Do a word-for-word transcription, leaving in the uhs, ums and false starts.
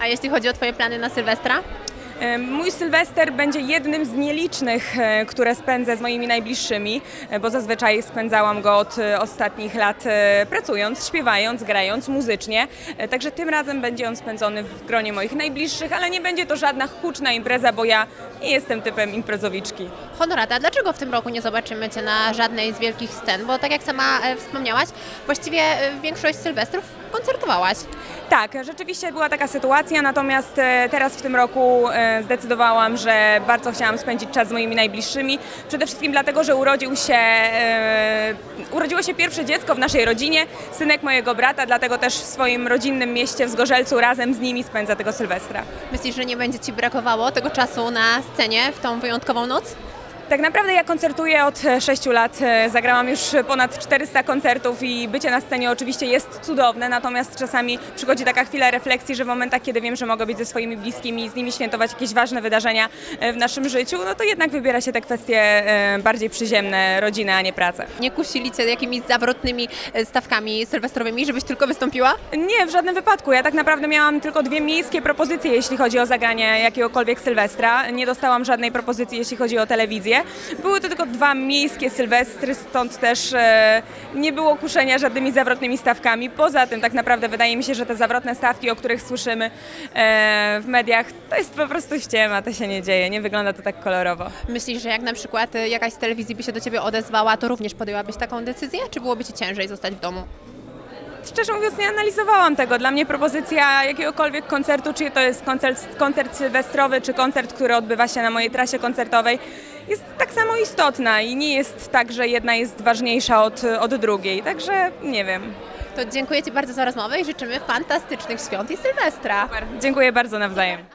A jeśli chodzi o Twoje plany na Sylwestra? Mój Sylwester będzie jednym z nielicznych, które spędzę z moimi najbliższymi, bo zazwyczaj spędzałam go od ostatnich lat pracując, śpiewając, grając muzycznie. Także tym razem będzie on spędzony w gronie moich najbliższych, ale nie będzie to żadna huczna impreza, bo ja nie jestem typem imprezowiczki. Honorata, dlaczego w tym roku nie zobaczymy Cię na żadnej z wielkich scen? Bo tak jak sama wspomniałaś, właściwie większość sylwestrów koncertowałaś. Tak, rzeczywiście była taka sytuacja, natomiast teraz w tym roku zdecydowałam, że bardzo chciałam spędzić czas z moimi najbliższymi. Przede wszystkim dlatego, że urodził się, urodziło się pierwsze dziecko w naszej rodzinie, synek mojego brata, dlatego też w swoim rodzinnym mieście w Zgorzelcu razem z nimi spędza tego Sylwestra. Myślisz, że nie będzie Ci brakowało tego czasu na scenie w tą wyjątkową noc? Tak naprawdę ja koncertuję od sześciu lat, zagrałam już ponad czterysta koncertów i bycie na scenie oczywiście jest cudowne, natomiast czasami przychodzi taka chwila refleksji, że w momentach, kiedy wiem, że mogę być ze swoimi bliskimi i z nimi świętować jakieś ważne wydarzenia w naszym życiu, no to jednak wybiera się te kwestie bardziej przyziemne, rodzinę, a nie pracę. Nie kusili Cię jakimiś zawrotnymi stawkami sylwestrowymi, żebyś tylko wystąpiła? Nie, w żadnym wypadku. Ja tak naprawdę miałam tylko dwie miejskie propozycje, jeśli chodzi o zagranie jakiegokolwiek Sylwestra. Nie dostałam żadnej propozycji, jeśli chodzi o telewizję. Były to tylko dwa miejskie sylwestry, stąd też e, nie było kuszenia żadnymi zawrotnymi stawkami. Poza tym tak naprawdę wydaje mi się, że te zawrotne stawki, o których słyszymy e, w mediach, to jest po prostu ściema, to się nie dzieje, nie wygląda to tak kolorowo. Myślisz, że jak na przykład jakaś z telewizji by się do Ciebie odezwała, to również podjęłabyś taką decyzję, czy byłoby Ci ciężej zostać w domu? Szczerze mówiąc, nie analizowałam tego. Dla mnie propozycja jakiegokolwiek koncertu, czy to jest koncert, koncert sylwestrowy, czy koncert, który odbywa się na mojej trasie koncertowej, jest tak samo istotna i nie jest tak, że jedna jest ważniejsza od, od drugiej. Także nie wiem. To dziękuję Ci bardzo za rozmowę i życzymy fantastycznych świąt i Sylwestra. Super. Dziękuję bardzo nawzajem.